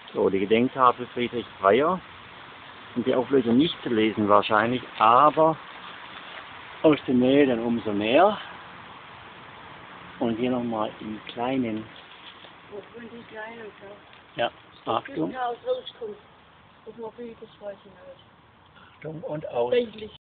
So, die Gedenktafel Friedrich Breyer. Und die Auflösung nicht zu lesen wahrscheinlich, aber aus der Nähe dann umso mehr. Und hier nochmal im kleinen. Wo von die kleinen, ja, Achtung. rauskommt. Auf dem Mobil, das weiß ich nicht. Achtung und aus.